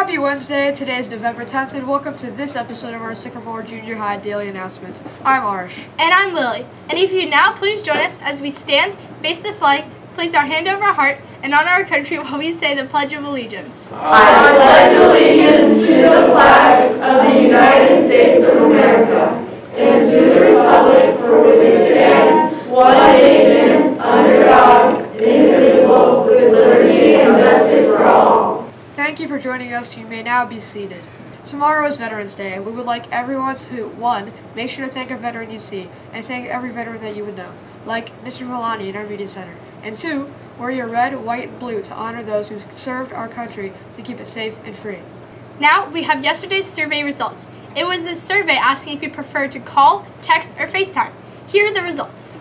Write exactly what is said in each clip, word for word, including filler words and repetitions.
Happy Wednesday, today is November tenth, and welcome to this episode of our Sycamore Junior High Daily Announcements. I'm Arsh. And I'm Lily. And if you now please join us as we stand, face the flag, place our hand over our heart, and honor our country while we say the Pledge of Allegiance. I pledge allegiance to the flag of the United States of America and to the republic for which it stands, one nation, under God, indivisible, with liberty and justice for all. Thank you for joining us. You may now be seated. Tomorrow is Veterans Day, and we would like everyone to, one, make sure to thank a veteran you see, and thank every veteran that you would know, like Mister Villani in our media center. And two, wear your red, white, and blue to honor those who served our country to keep it safe and free. Now, we have yesterday's survey results. It was a survey asking if you prefer to call, text, or FaceTime. Here are the results.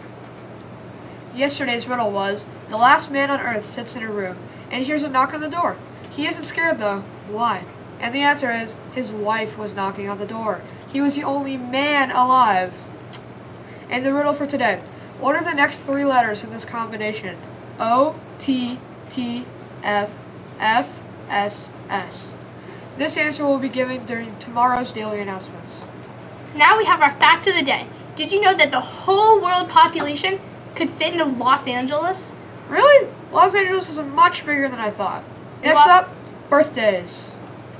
Yesterday's riddle was, the last man on earth sits in a room, and hears a knock on the door. He isn't scared though. Why? And the answer is, his wife was knocking on the door. He was the only man alive. And the riddle for today. What are the next three letters in this combination? O, T, T, F, F, S, S. This answer will be given during tomorrow's daily announcements. Now we have our fact of the day. Did you know that the whole world population could fit into Los Angeles? Really? Los Angeles is much bigger than I thought. Next up, birthdays.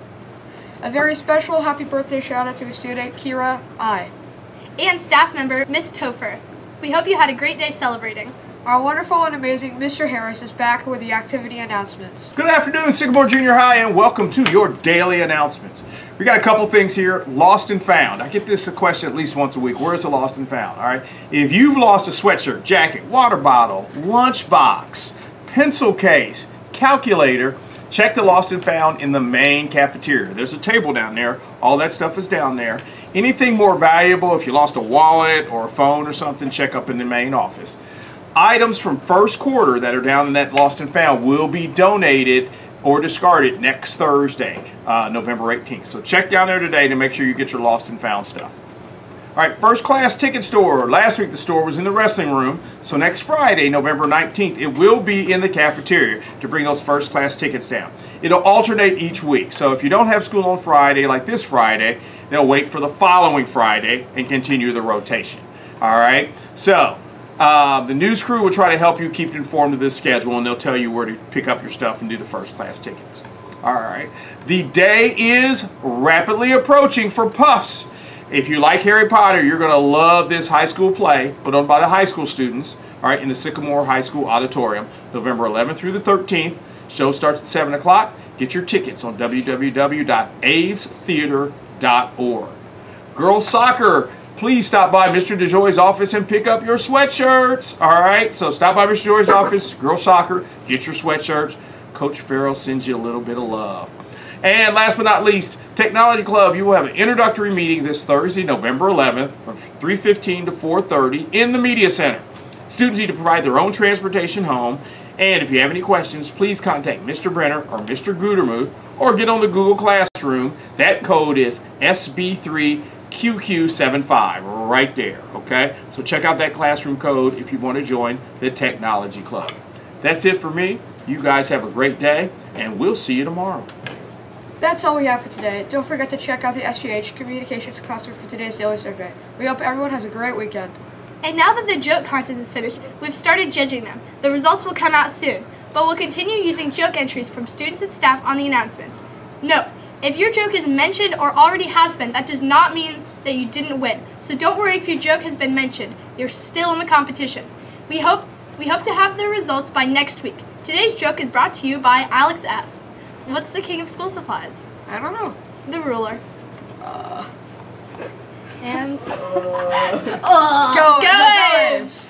A very special happy birthday shout out to a student, Kira I. And staff member, Miss Topher. We hope you had a great day celebrating. Our wonderful and amazing Mister Harris is back with the activity announcements. Good afternoon, Sycamore Junior High, and welcome to your daily announcements. We got a couple things here, lost and found. I get this question at least once a week. Where's the lost and found? All right. If you've lost a sweatshirt, jacket, water bottle, lunchbox, pencil case, calculator, check the lost and found in the main cafeteria. There's a table down there. All that stuff is down there. Anything more valuable, if you lost a wallet or a phone or something, check up in the main office. Items from first quarter that are down in that lost and found will be donated or discarded next Thursday, uh, November eighteenth. So check down there today to make sure you get your lost and found stuff. All right, first class ticket store. Last week the store was in the wrestling room. So next Friday, November nineteenth, it will be in the cafeteria to bring those first class tickets down. It'll alternate each week. So if you don't have school on Friday, like this Friday, they'll wait for the following Friday and continue the rotation. All right, so uh, the news crew will try to help you keep informed of this schedule, and they'll tell you where to pick up your stuff and do the first class tickets. All right, the day is rapidly approaching for Puffs. If you like Harry Potter, you're going to love this high school play put on by the high school students, all right, in the Sycamore High School Auditorium, November eleventh through the thirteenth. Show starts at seven o'clock. Get your tickets on w w w dot aves theater dot org. Girls soccer, please stop by Mister DeJoy's office and pick up your sweatshirts, all right? So stop by Mister DeJoy's office, girls soccer, get your sweatshirts. Coach Farrell sends you a little bit of love. And last but not least, Technology Club, you will have an introductory meeting this Thursday, November eleventh, from three fifteen to four thirty in the Media Center. Students need to provide their own transportation home, and if you have any questions, please contact Mister Brenner or Mister Gutermuth, or get on the Google Classroom. That code is S B three Q Q seventy-five, right there, okay? So check out that classroom code if you want to join the Technology Club. That's it for me. You guys have a great day, and we'll see you tomorrow. That's all we have for today. Don't forget to check out the S J H Communications cluster for today's daily survey. We hope everyone has a great weekend. And now that the joke contest is finished, we've started judging them. The results will come out soon, but we'll continue using joke entries from students and staff on the announcements. Note, if your joke is mentioned or already has been, that does not mean that you didn't win. So don't worry if your joke has been mentioned. You're still in the competition. We hope, we hope to have the results by next week. Today's joke is brought to you by Alex F. What's the king of school supplies? I don't know. The ruler. Uh. And... Uh. Go, Go Aves!